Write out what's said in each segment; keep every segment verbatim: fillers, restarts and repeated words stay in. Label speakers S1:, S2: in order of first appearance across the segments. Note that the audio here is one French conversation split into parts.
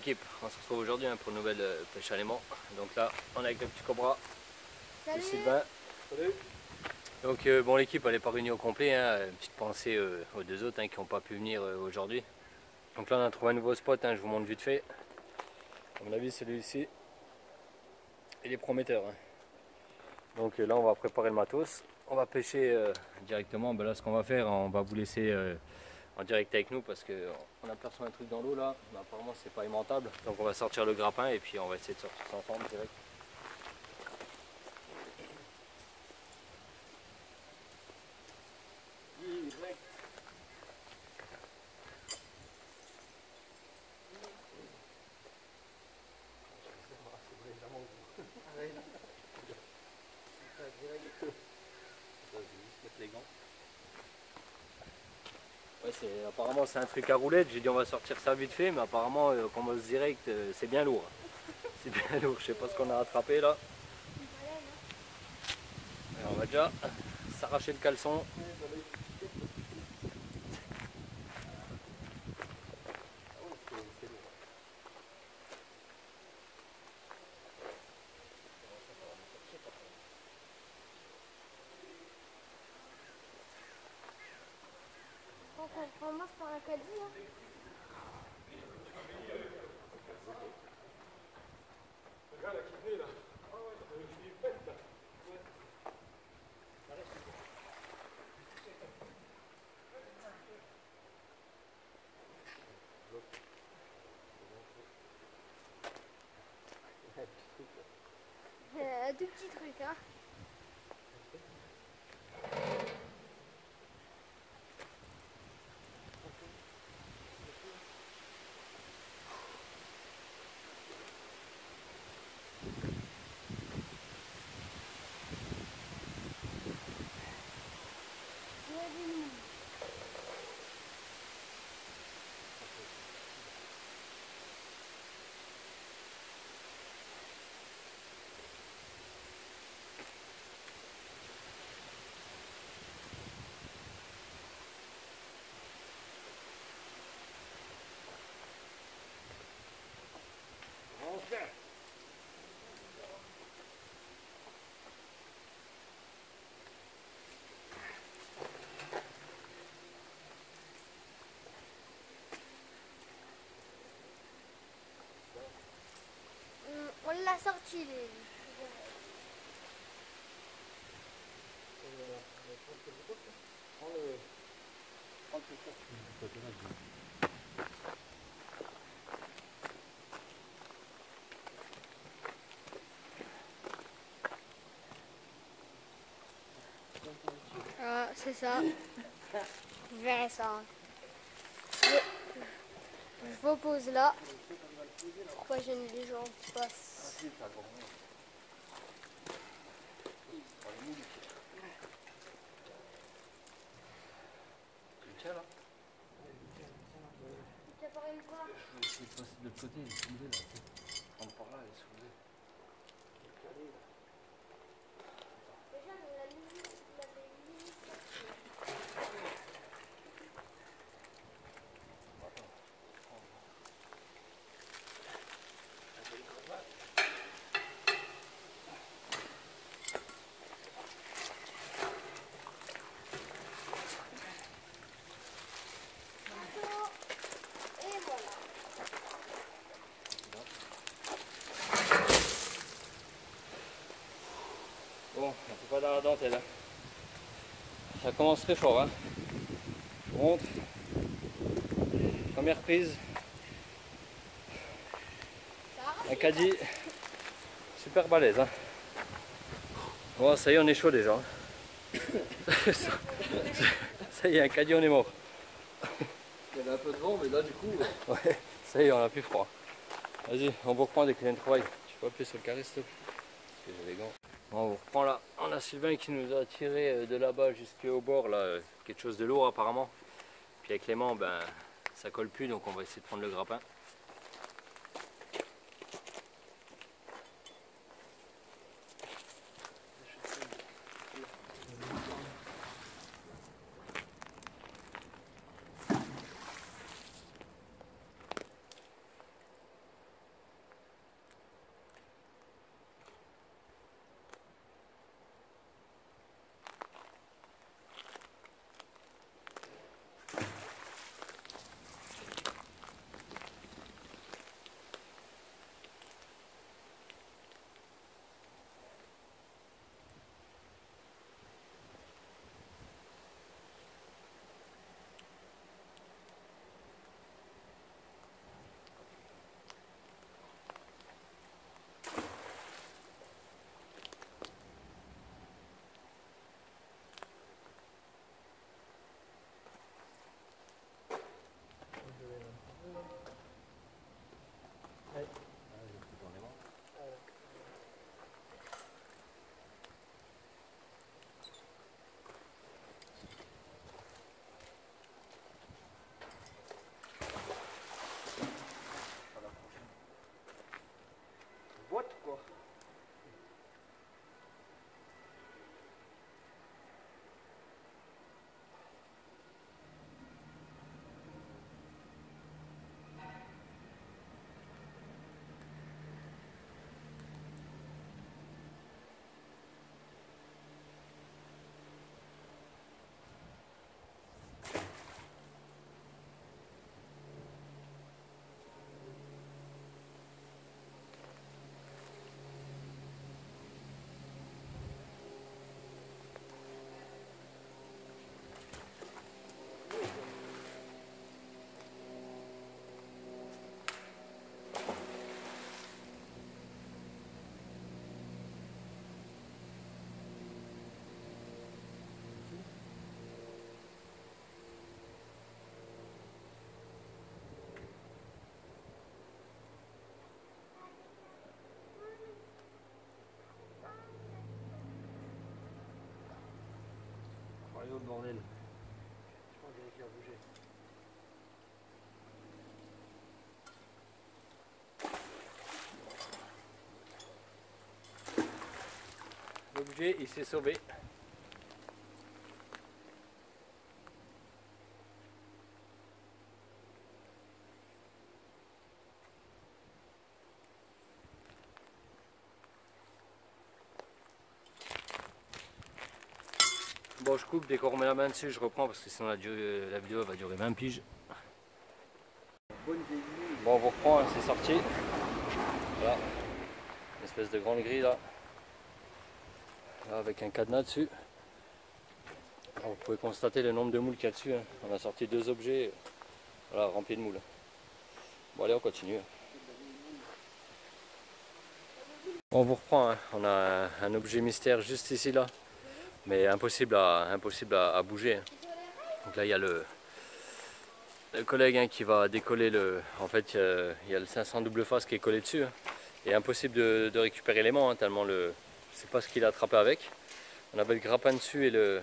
S1: l'équipe, on se retrouve aujourd'hui hein, pour une nouvelle euh, pêche à l'aimant. Donc là on est avec le petit Cobra,
S2: Salut.
S1: le Sylvain. Salut. Donc euh, bon, l'équipe elle n'est pas réunie au complet, hein. Une petite pensée euh, aux deux autres hein, qui n'ont pas pu venir euh, aujourd'hui. Donc là on a trouvé un nouveau spot, hein, je vous montre vite fait. À mon avis celui-ci il est prometteur. Hein. Donc euh, là on va préparer le matos, on va pêcher euh, directement. Ben là ce qu'on va faire, on va vous laisser euh, en direct avec nous parce qu'on aperçoit un truc dans l'eau là, mais apparemment c'est pas aimantable. Donc on va sortir le grappin et puis on va essayer de sortir ça ensemble direct. Direct. Les gants. Ouais, c'est, apparemment c'est un truc à roulette, j'ai dit on va sortir ça vite fait, mais apparemment euh, comme on se direct, euh, c'est bien lourd. C'est bien lourd, je sais pas ce qu'on a attrapé là. Alors, on va déjà s'arracher le caleçon.
S2: On commence par un caddie. Hein.
S3: Regarde la qui venait là. Ah ouais, t'as une fille pète là.
S2: Euh, deux petits trucs, hein. On l'a sorti les... Ah, c'est ça. Vous verrez ça. Hein. Je, je vous pose là. Pourquoi j'aime les gens qui passent.
S1: Tiens là.
S2: Tu as parlé de quoi?
S1: Je vais essayer de passer de l'autre côté, il est soulevé là. Prendre par là, il est soulevé.
S2: Déjà, on l'a mis, on l'avait mis sorti. Et voilà.
S1: Bon, on fait pas dans la dentelle. Hein. Ça commence très fort. Hein. Je vous montre. Première prise. Un caddie. Super balèze. Hein. Bon, ça y est, on est chaud déjà. Hein. ça, ça y est, un caddie, on est mort.
S3: Il y avait un peu de vent, mais là du coup.
S1: Ouais, ça y est, on a plus froid. Vas-y, on vous reprend dès qu'il y a une trouvaille. Tu peux appuyer sur le carré, s'il te plaît? Parce que j'ai les gants. Bon, on vous reprend là. On a Sylvain qui nous a tiré de là-bas jusqu'au bord, là, quelque chose de lourd apparemment. Puis avec Clément, ben, ça colle plus, donc on va essayer de prendre le grappin. le bordel. Je pense qu'il a bougé. L'objet il s'est sauvé. Bon, je coupe, dès qu'on remet la main dessus, je reprends parce que sinon la, durée, la vidéo va durer vingt piges. Bon, on vous reprend, hein, c'est sorti. Voilà, une espèce de grande grille là. Là, avec un cadenas dessus. Alors, vous pouvez constater le nombre de moules qu'il y a dessus. Hein. On a sorti deux objets voilà, remplis de moules. Bon, allez, on continue. Bon, on vous reprend, hein. On a un, un objet mystère juste ici là. Mais impossible à, impossible à, à bouger. Donc là il y a le, le collègue hein, qui va décoller le. En fait euh, il y a le cinq cents double face qui est collé dessus. Hein. Et impossible de, de récupérer l'aimant hein, tellement le. Je sais pas ce qu'il a attrapé avec. On avait le grappin dessus et le.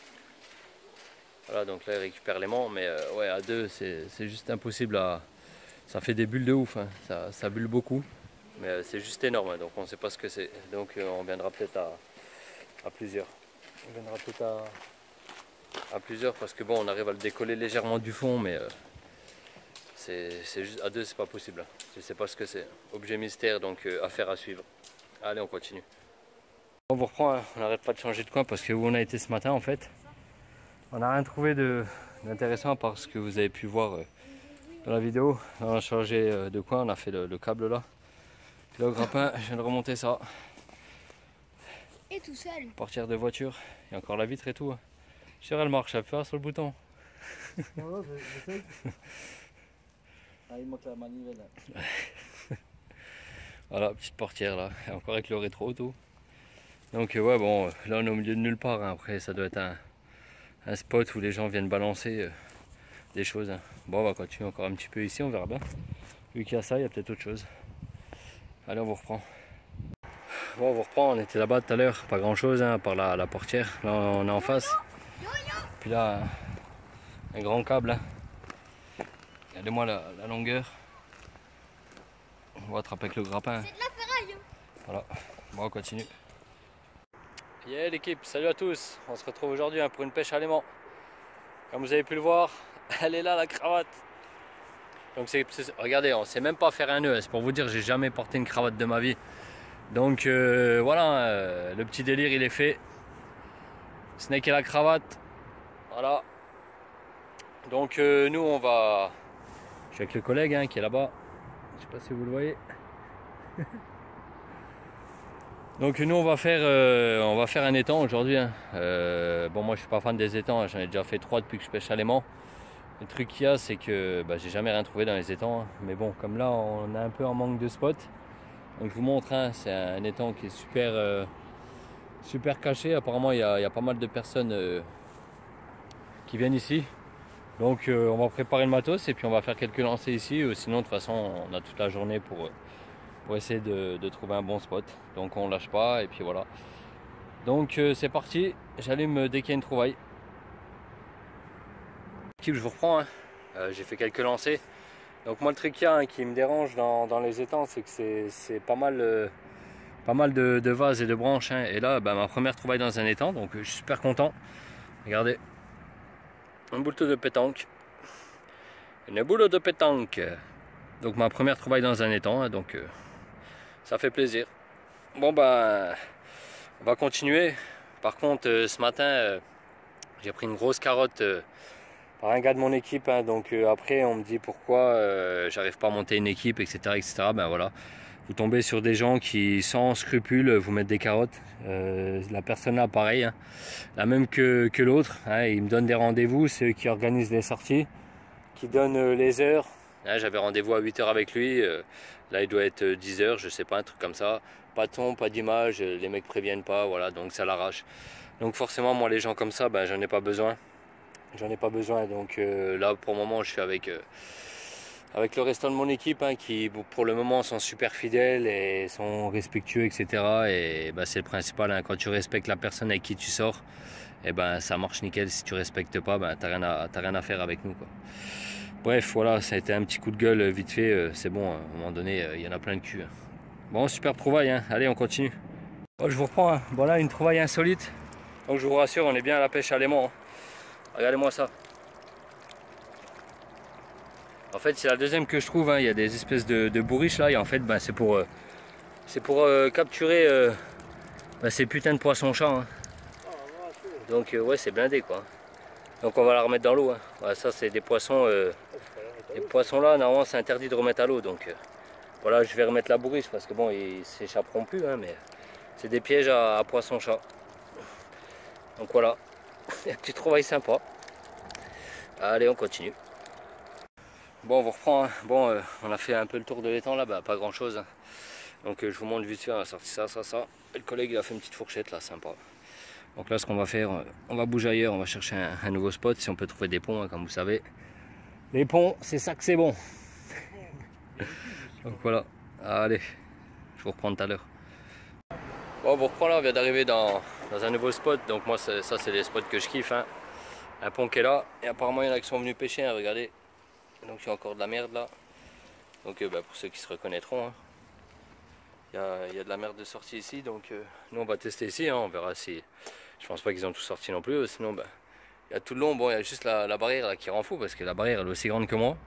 S1: Voilà donc là il récupère l'aimant mais euh, ouais à deux c'est juste impossible à. Ça fait des bulles de ouf, hein. ça, ça bulle beaucoup. Mais euh, c'est juste énorme hein, donc on ne sait pas ce que c'est. Donc euh, on viendra peut-être à, à plusieurs. On viendra peut-être à, à plusieurs parce que bon on arrive à le décoller légèrement du fond mais euh, c'est juste à deux c'est pas possible. Je sais pas ce que c'est. Objet mystère donc euh, affaire à suivre. Allez on continue. On vous reprend, hein. On n'arrête pas de changer de coin parce que où on a été ce matin en fait. On n'a rien trouvé d'intéressant par ce que vous avez pu voir euh, dans la vidéo. On a changé euh, de coin, on a fait le, le câble là. Puis là au grappin, je viens de remonter ça.
S2: Et tout seul.
S1: Portière de voiture, il y a encore la vitre et tout. Je suis sûr elle marche, appuie sur le bouton.
S4: Non, j'essaye. Ah, il manque la manivelle.
S1: Voilà, petite portière là, et encore avec le rétro tout. Donc euh, ouais bon, là on est au milieu de nulle part, hein. Après ça doit être un, un spot où les gens viennent balancer euh, des choses. Hein. Bon on va continuer encore un petit peu ici, on verra bien. Vu qu'il y a ça, il y a peut-être autre chose. Allez on vous reprend. Bon on vous reprend, on était là-bas tout à l'heure, pas grand chose hein, à part la, la portière, là on est en face. Puis là, un grand câble, hein. Regardez-moi la, la longueur. On va attraper avec le grappin.
S2: C'est de la ferraille.
S1: Voilà, bon on continue. Yeah l'équipe, salut à tous, on se retrouve aujourd'hui hein, pour une pêche à l'aimant. Comme vous avez pu le voir, elle est là la cravate. Donc c'est, regardez, on sait même pas faire un nœud, c'est pour vous dire j'ai jamais porté une cravate de ma vie. Donc euh, voilà, euh, le petit délire il est fait. Snake et la cravate. Voilà. Donc euh, nous on va. Je suis avec le collègue hein, qui est là-bas. Je sais pas si vous le voyez. Donc nous on va faire euh, on va faire un étang aujourd'hui. Hein. Euh, bon moi je suis pas fan des étangs, hein. J'en ai déjà fait trois depuis que je pêche à l'aimant. Le truc qu'il y a c'est que bah, j'ai jamais rien trouvé dans les étangs. Hein. Mais bon comme là on a un peu en manque de spots. Donc je vous montre, hein, c'est un étang qui est super, euh, super caché. Apparemment il y, a, il y a pas mal de personnes euh, qui viennent ici. Donc euh, on va préparer le matos et puis on va faire quelques lancers ici. Euh, sinon de toute façon on a toute la journée pour, pour essayer de, de trouver un bon spot. Donc on lâche pas et puis voilà. Donc euh, c'est parti, j'allume dès qu'il y a une trouvaille. Je vous reprends, hein. euh, j'ai fait quelques lancers. Donc moi le truc qu'il y a, hein, qui me dérange dans, dans les étangs, c'est que c'est pas mal, euh, pas mal de, de vases et de branches. Hein. Et là, bah, ma première trouvaille dans un étang, donc je suis super content. Regardez, une boule de pétanque. Une boule de pétanque. Donc ma première trouvaille dans un étang, hein, donc euh, ça fait plaisir. Bon bah, on va continuer. Par contre, euh, ce matin, euh, j'ai pris une grosse carotte. Euh, par un gars de mon équipe, hein, donc euh, après on me dit pourquoi euh, j'arrive pas à monter une équipe, etc, etc. Ben voilà, vous tombez sur des gens qui sans scrupules vous mettent des carottes. Euh, la personne là pareil, hein, la même que, que l'autre, hein, il me donne des rendez-vous, c'est eux qui organisent les sorties, qui donnent euh, les heures. Hein, j'avais rendez-vous à huit heures avec lui, euh, là il doit être dix heures, je sais pas, un truc comme ça. Pas de ton, pas d'image, les mecs préviennent pas, voilà, donc ça l'arrache. Donc forcément moi les gens comme ça, ben j'en ai pas besoin. J'en ai pas besoin, donc euh, là pour le moment je suis avec, euh, avec le restant de mon équipe hein, qui pour le moment sont super fidèles et sont respectueux, et cetera. Et bah, c'est le principal, hein, quand tu respectes la personne avec qui tu sors, et ben ça marche nickel. Si tu respectes pas, ben t'as rien à, t'as rien à faire avec nous, quoi. Bref, voilà, ça a été un petit coup de gueule vite fait, c'est bon, à un moment donné, il y en a plein le cul. Bon, super trouvaille, hein. Allez, on continue. Bon, je vous reprends, hein. Bon là, une trouvaille insolite. Donc je vous rassure, on est bien à la pêche à l'aimant, hein. Regardez-moi ça. En fait, c'est la deuxième que je trouve, hein. Il y a des espèces de, de bourriches là, et en fait, ben, c'est pour, euh, c'est pour euh, capturer euh, ben, ces putains de poissons-chat, hein. Donc euh, ouais, c'est blindé, quoi. Donc on va la remettre dans l'eau, hein. Voilà, ça c'est des poissons, euh, les poissons là, normalement c'est interdit de remettre à l'eau, donc euh, voilà, je vais remettre la bourriche parce que bon, ils s'échapperont plus, hein, mais c'est des pièges à, à poissons-chat. Donc voilà, un petit trouvaille sympa. Allez, on continue. Bon, on vous reprend, hein. Bon, euh, on a fait un peu le tour de l'étang là, bah, pas grand chose, hein. Donc euh, je vous montre vite fait, on a sorti ça, ça, ça. Et le collègue il a fait une petite fourchette là, sympa. Donc là, ce qu'on va faire, on va bouger ailleurs, on va chercher un, un nouveau spot, si on peut trouver des ponts, hein, comme vous savez. Les ponts, c'est ça que c'est bon. Donc voilà, allez, je vous reprends tout à l'heure. Bon, on vous reprend là, on vient d'arriver dans, dans un nouveau spot. Donc moi, ça c'est les spots que je kiffe, hein. Un pont qui est là, et apparemment il y en a qui sont venus pêcher, hein, regardez. Donc il y a encore de la merde là. Donc euh, bah, pour ceux qui se reconnaîtront, hein. il, y a, il y a de la merde de sortie ici, donc euh, nous on va tester ici, hein, on verra si... Je pense pas qu'ils ont tout sorti non plus, sinon bah, il y a tout le long, bon il y a juste la, la barrière là qui rend fou, parce que la barrière elle est aussi grande que moi.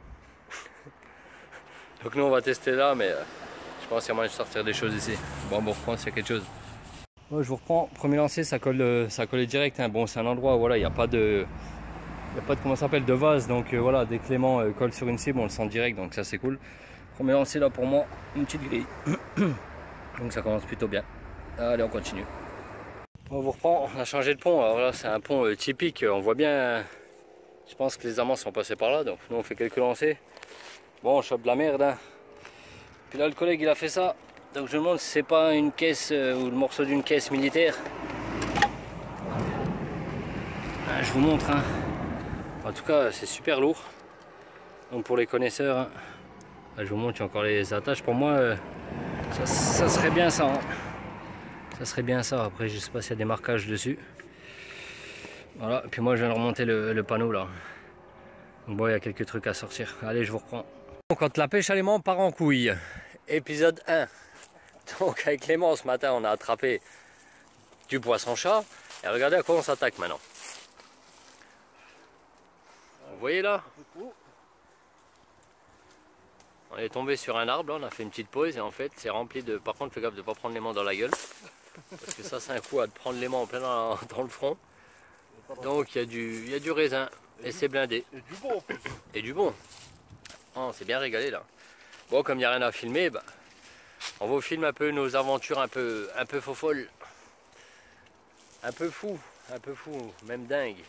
S1: Donc nous on va tester là, mais euh, je pense qu'il y a moyen de sortir des choses ici. Bon, bon, on reprend s'il y a quelque chose. Bon, je vous reprends, premier lancer, ça colle, ça colle direct, hein. Bon, c'est un endroit où voilà, il n'y a pas de... Il n'y a pas de, comment ça s'appelle, de vase, donc euh, voilà, dès que l'aimant euh, colle sur une cible, on le sent direct, donc ça c'est cool. Premier lancer là pour moi, une petite grille. Donc ça commence plutôt bien. Allez, on continue. On vous reprend, on a changé de pont, alors là c'est un pont euh, typique, on voit bien, euh, je pense que les amants sont passés par là, donc nous on fait quelques lancers. Bon, on chope de la merde, hein. Puis là le collègue il a fait ça, donc je me demande si c'est pas une caisse euh, ou le morceau d'une caisse militaire. Ah, je vous montre, hein. En tout cas c'est super lourd, donc pour les connaisseurs, hein. Là, je vous montre, il y a encore les attaches, pour moi euh, ça, ça serait bien ça, hein. Ça serait bien ça, après je sais pas s'il y a des marquages dessus. Voilà, et puis moi je viens de remonter le, le panneau là. Donc bon, il y a quelques trucs à sortir. Allez, je vous reprends. Quand la pêche à l'aimant part en couille, épisode un. Donc avec Clément ce matin on a attrapé du poisson-chat. Et regardez à quoi on s'attaque maintenant. Vous voyez là? On est tombé sur un arbre, là, on a fait une petite pause et en fait c'est rempli de... Par contre fais gaffe de ne pas prendre l'aimant dans la gueule. Parce que ça c'est un coup à te prendre l'aimant en plein dans, dans le front. Donc il y a du, il y a du raisin et, et c'est blindé.
S4: Et du bon.
S1: Et du bon. Oh, on s'est bien régalé là. Bon, comme il n'y a rien à filmer, bah, on vous filme un peu nos aventures un peu, un peu faux-folles. Un peu fou, un peu fou, même dingue.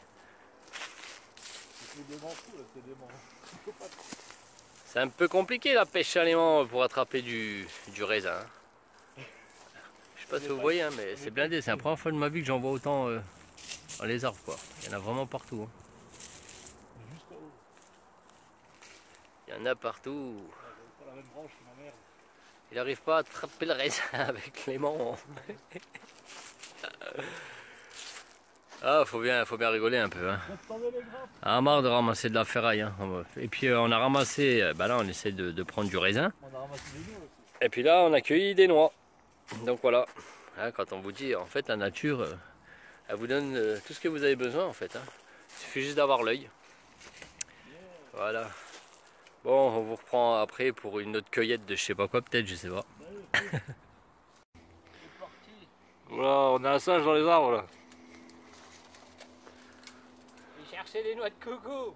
S1: C'est un peu compliqué la pêche à l'aimant pour attraper du, du raisin. Je sais pas si vous voyez, hein, mais c'est blindé. C'est la première fois de ma vie que j'en vois autant euh, dans les arbres, quoi. Il y en a vraiment partout, hein. Il y en a partout. Il n'arrive pas à attraper le raisin avec l'aimant. Ah, faut bien, faut bien rigoler un peu, hein. Ah, marre de ramasser de la ferraille, hein. Et puis euh, on a ramassé, euh, bah là on essaie de, de prendre du raisin. Et puis là on a cueilli des noix. Donc voilà, hein, quand on vous dit, en fait la nature, euh, elle vous donne euh, tout ce que vous avez besoin en fait, hein. Il suffit juste d'avoir l'œil. Voilà. Bon, on vous reprend après pour une autre cueillette de je sais pas quoi, peut-être, je sais pas.
S4: Voilà, on a un singe dans les arbres là.
S1: Chercher les noix de coco.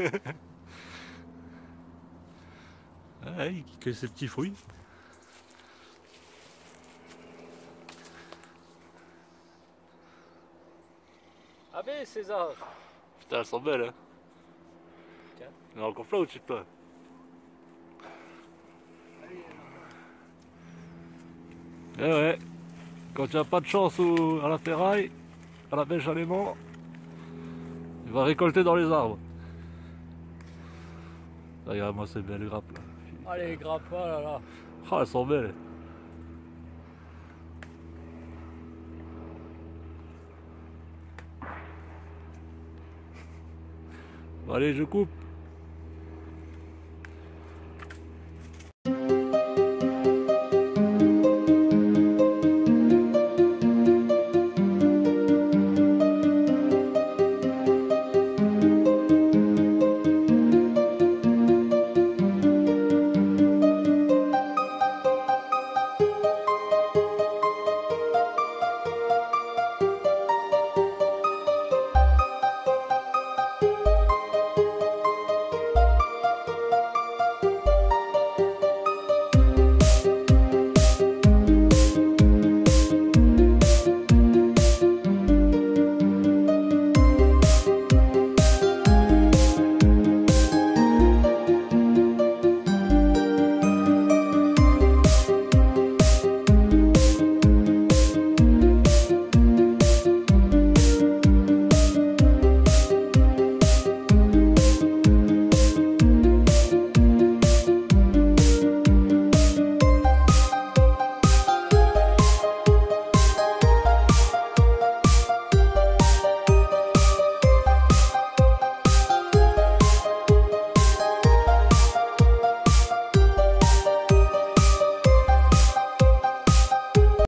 S4: Ah, il cueille ses petits fruits.
S1: Ah ben César.
S4: Putain, elles sont belles, hein.
S1: Tiens.
S4: Il y en a encore plein au-dessus de toi. Eh ouais, quand tu n'as pas de chance au, à la ferraille, à la pêche à l'aimant, il va récolter dans les arbres. Regarde-moi ces belles grappes là.
S1: Allez, grappe, oh là là.
S4: Ah, elles sont belles. Allez, je coupe.